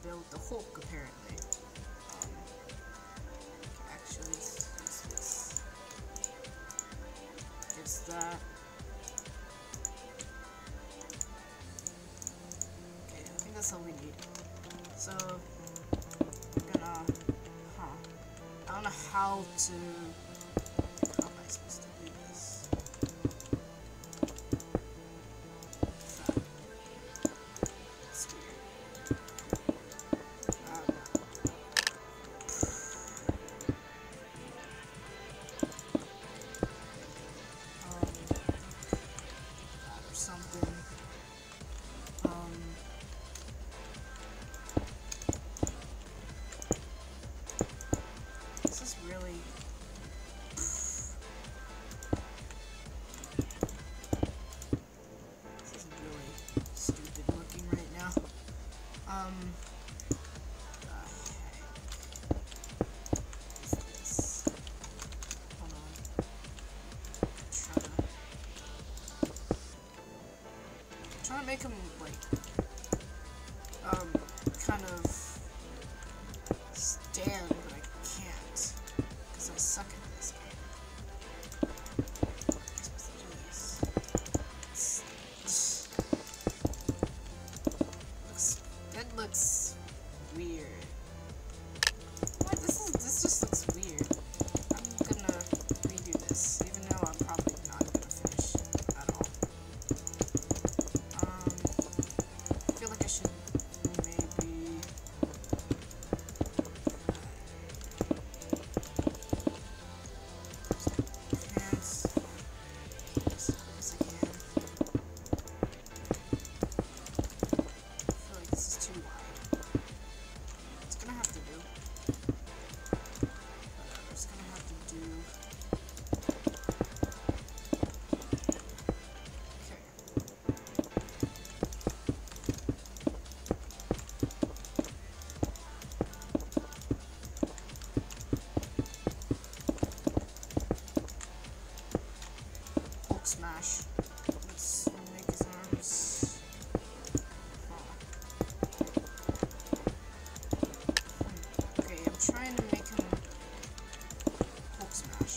build the Hulk, apparently. Actually, let's use this. It's that. Okay, I think that's all we need. So, I'm gonna, I don't know how to, how am I supposed to do this? It's weird. That or something. This is really. This is really stupid looking right now. What is this? Hold on. Trying to make him like kind of stand, but I can't because I suck at this game. I'm supposed to do this. It looks weird. What? This just looks weird. I'm gonna redo this, even though I'm probably not gonna finish it at all. I feel like I should maybe. Pants. As quick as I can. I feel like this is too wide. It's gonna have to do. Whatever, it's gonna have to do. Okay. Hulk smash. Let's make his arms. Okay, I'm trying to make him Hulk smash.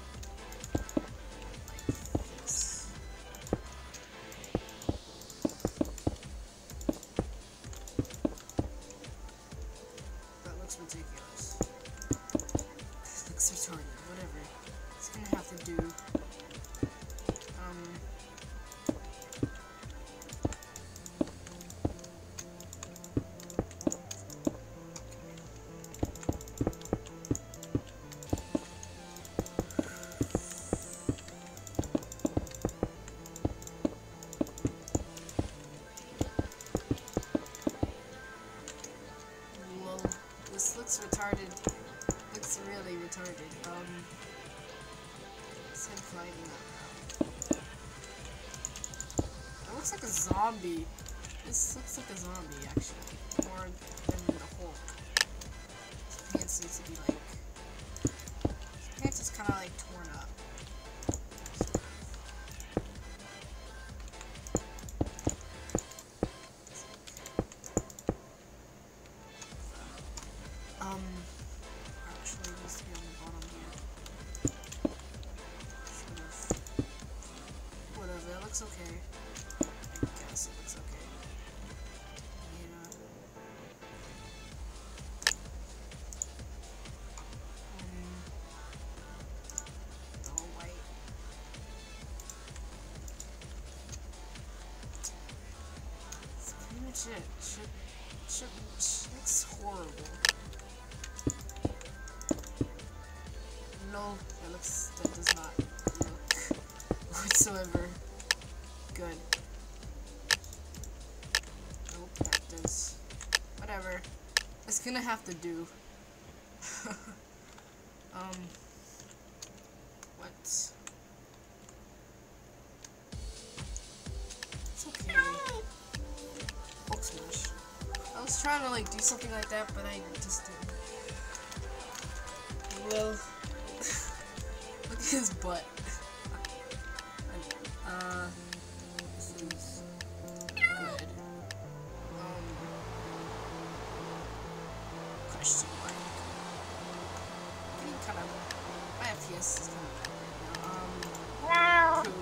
Like this. That looks ridiculous. That looks retarded. Whatever. It's gonna have to do. Well, this looks retarded. Looks really retarded. It's him fighting that now. That looks like a zombie. This looks like a zombie, actually. More than the Hulk. His pants need to be like. His pants is kind of like torn up. Actually, it needs to be on the bottom here. Sort of. Whatever, it looks okay. I guess it looks okay. Yeah. All white. That's pretty much it. Looks horrible. No, that does not look whatsoever good. Nope, that does. Whatever. It's gonna have to do. What? It's okay. Hulk smash. I was trying to like do something like that, but I just didn't. Well, look at his butt. This is good. guess it's kind of poop.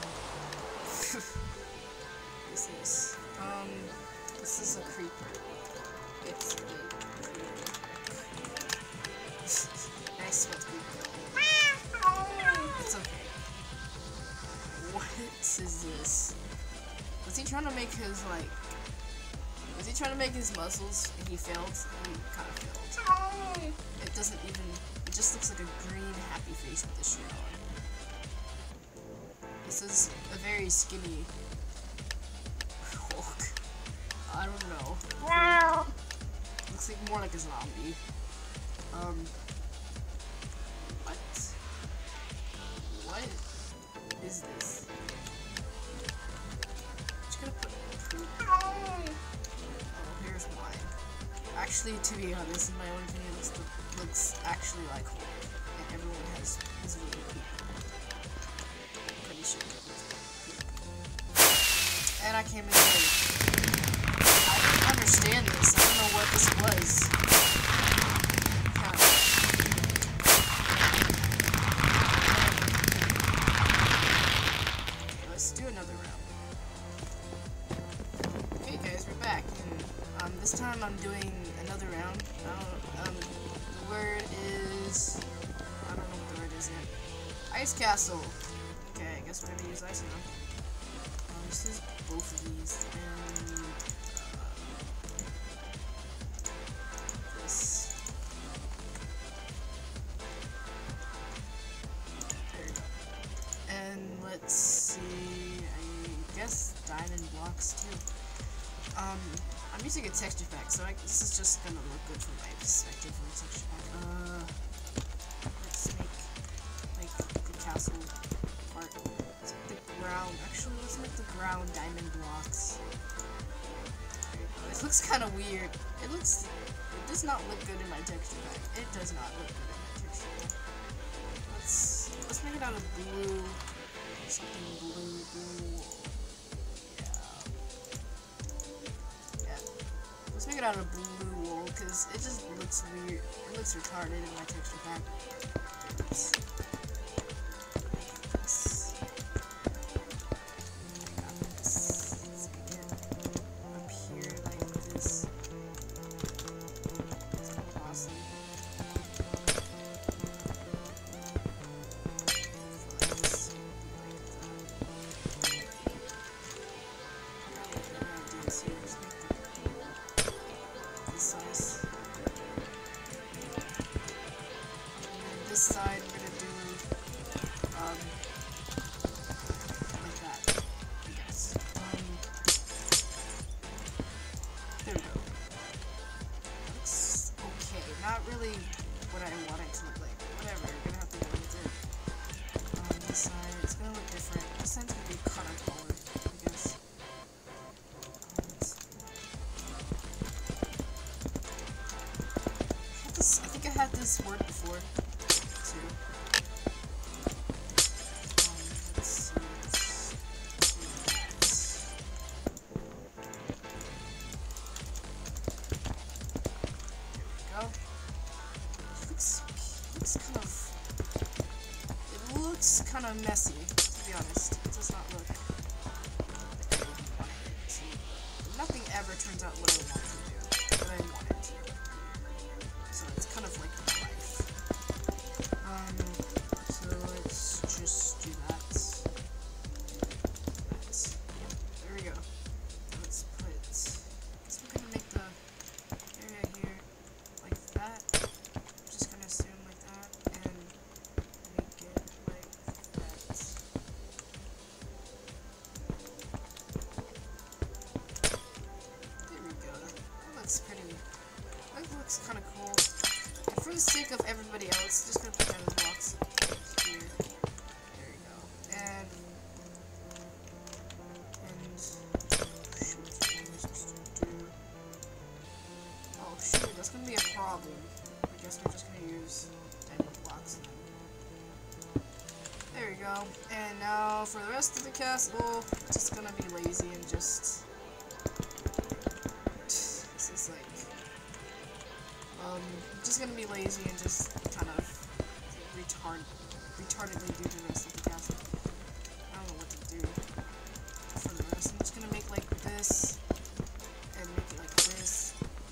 What is this? This is a creeper. It's a creeper. Nice sweat creeper. It's okay. What is this? Was he trying to make his, like... Was he trying to make his muscles and he failed? He kind of failed. It doesn't even... It just looks like a green happy face with the shirt on. This is a very skinny Hulk. I don't know. Looks like more like a zombie. What is this? Just gonna put poop. Oh, here's mine. Actually, to be honest, in my own opinion, looks actually like Hulk. And everyone has really poop. Pretty sure. And I came in late. I don't understand this. I don't know what this was. Let's do another round. Okay, guys, we're back. And this time I'm doing another round. The word is... I don't know what the word is yet. Ice Castle. Okay, I guess we're gonna use ice now. This is both of these, and this. There we go. And let's see, I guess diamond blocks too. I'm using a texture pack, so this is just gonna look good from my perspective for a texture pack. Let's make the castle part. Actually, let's make the ground diamond blocks. It looks kind of weird. It does not look good in my texture pack. It does not look good in my texture pack. Let's make it out of blue. Something blue. Yeah. Let's make it out of blue wool, because it just looks weird. It looks retarded in my texture pack. Let's this side we're gonna do like that, I guess. There we go. Looks okay. Not really what I want it to look like. Whatever, you're gonna have to go with it. This side, it's gonna look different. This side's gonna be color color, I guess. I think I had this word before. It looks kind of messy, to be honest. It does not look like I want it to. Nothing ever turns out what I want to do, what I want it to. So it's kind of like my life. So let's just do that. There we go. Let's put. So we're gonna make the area here like that. Just gonna assume like that, and make it like that. There we go. That looks pretty. That looks kind of cool. And for the sake of everybody else, just gonna put diamond blocks here. There we go. And oh shoot, that's gonna be a problem. I guess we're just gonna use diamond blocks then. There we go. And now for the rest of the castle, just gonna be lazy and just this is like just gonna be lazy and just kind of retard retardedly do the rest of the castle. I don't know what to do for the rest. I'm just gonna make like this and make it like this.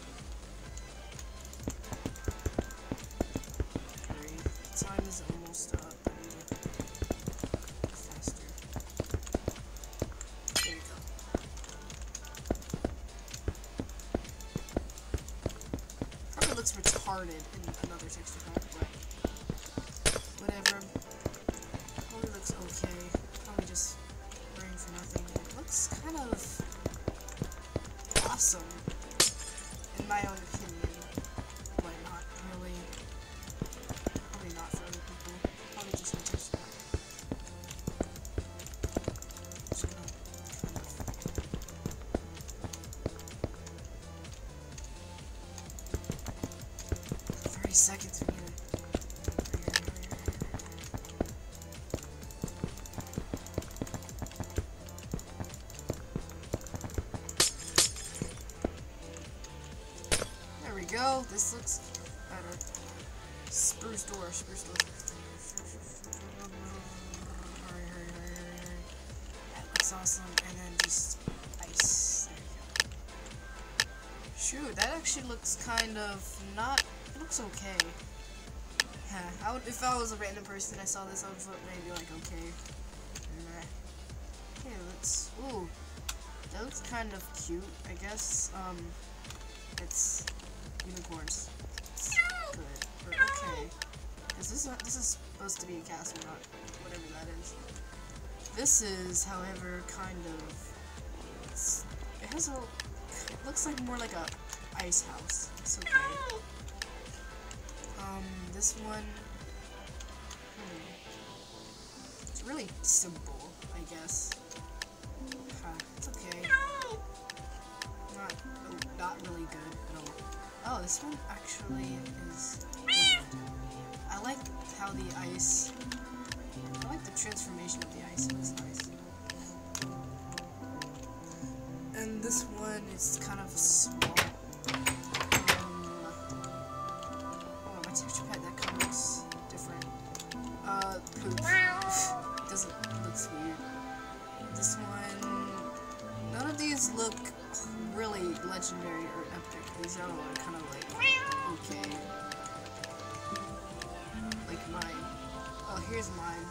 Okay, time is almost up. I need to go faster. There you go. Probably looks retarded in another texture pack, but whatever. Probably looks okay. Probably just wearing for nothing. It looks kind of awesome, in my own opinion. But not really. Probably not for other people. Probably just my texture pack. Just gonna kind of 30 seconds for me to. There we go. This looks better. Spruce door. Spruce door. Hurry. That looks awesome. And then just ice. There you go. Shoot, that actually looks kind of not. It looks okay. I would, if I was a random person I saw this, I would vote maybe like okay. Okay, let's. Ooh, that looks kind of cute. I guess. It's unicorns. It's good. Or okay. Because this is supposed to be a castle, not whatever that is. This is, however, kind of. It has a. It looks like more like a ice house. It's okay. This one. It's really simple, I guess. It's okay. Not really good at all. Oh, this one actually is good. I like how the ice. I like the transformation of the ice. It looks nice. And this one is kind of small. Oh, my texture pad that kind of looks different. Poop. Looks weird. This one. None of these look really legendary or epic. These are all kind of like okay. Like mine. Oh, here's mine.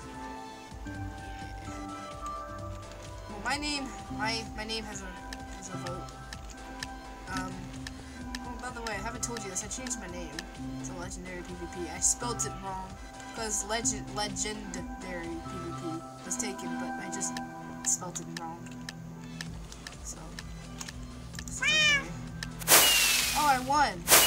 Well, my name has a vote. Oh, by the way, I haven't told you this. I changed my name to Legendary PvP. I spelled it wrong because legendary PvP was taken, but I just spelled it wrong. So. Okay. Oh, I won!